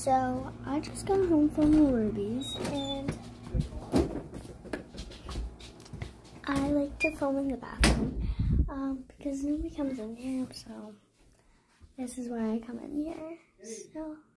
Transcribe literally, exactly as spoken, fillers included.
So I just got home from Ruby's and I like to film in the bathroom um, because nobody comes in here, so this is why I come in here. So